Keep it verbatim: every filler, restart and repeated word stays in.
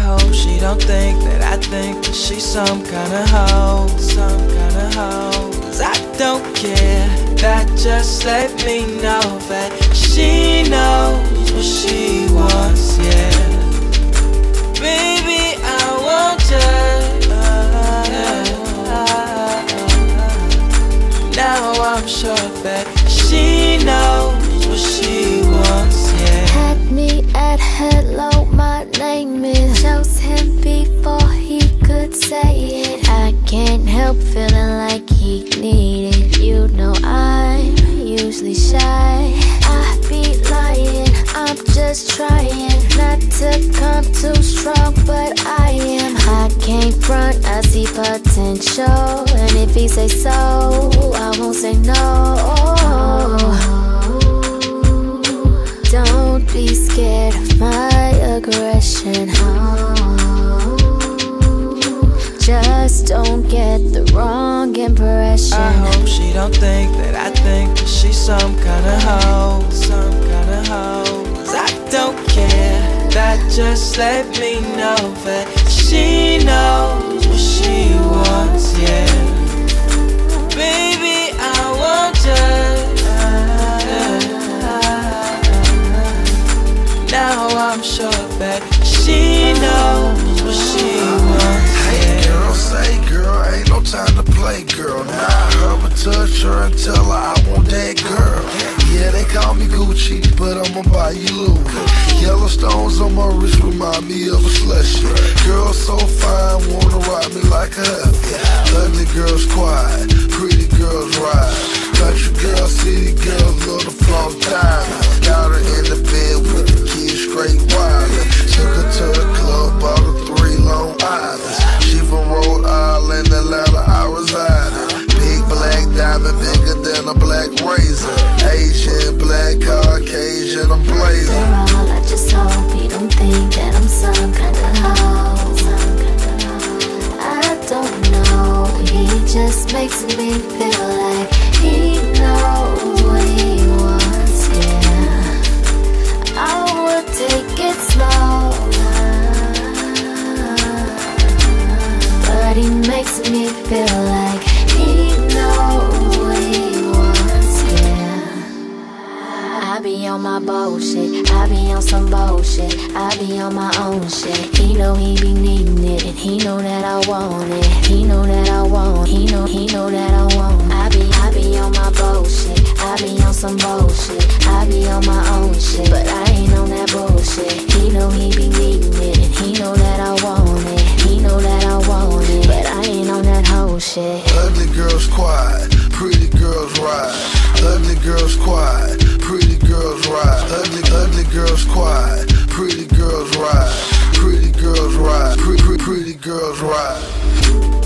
hope she don't think that I think that she's some kind of hoe, some kind of hoe. Cause I don't care, that just let me know that she knows what she wants, yeah. Baby, I want her, yeah. Now I'm sure that she knows what she wants, yeah. Had me at hello, my name is. Chose him before he could say it. I can't help feeling like he needed. You know I'm usually shy. I be lying, I'm just trying not to come too strong, but I am. I can't front, I see potential, and if he say so, I won't say no. Don't be scared of my aggression. Just don't get the wrong impression. I hope she don't think that I think that she's some kind of hoe, some kind of hoe. Cause I don't care, that just let me know that she knows what she wants, yeah. Baby, I want her, yeah. Now I'm sure that she knows what she wants, yeah. Hey girl, say girl, ain't no time to play, girl. Nah, I heard me touch her and tell her I want that girl. Yeah, they call me Gucci, but I'ma buy you Louis. Yellow stones on my wrist remind me of a slushy. Girl so fine, wanna ride me like a heifer. Ugly girls quiet, pretty girls ride. Country girls, city girls love to flaunt diamonds. Got her in the bed with the kids straight wildin'. Took her to the club, bought her three Long Islands. She from Rhode Island, Atlanta, I reside in. Big black diamond, bigger than a black razor. Asian, black, Caucasian, I'm blazing. Girl, I just hope you don't think that I'm some kind of hoe. I don't know, he just makes me feel like he knows what he wants, yeah. I would take it slow, but he makes me feel like he knows what he wants, yeah. I be on my bullshit, I be on some bullshit, I be on my own shit. He know he be needing it, and he know that I want it. He know that I want, he know, he know that I want. I be, I be on my bullshit, I be on some bullshit, I be on my own shit, but I ain't on that bullshit. He know he be needing it, and he know that I want it. He know that I want it, but I ain't on that whole shit. Ugly girls quiet, pretty girls ride. Ugly girls quiet, pretty girls ride. Ugly, ugly girls quiet, pretty girls ride. Pretty girls ride, pretty, pretty girls ride.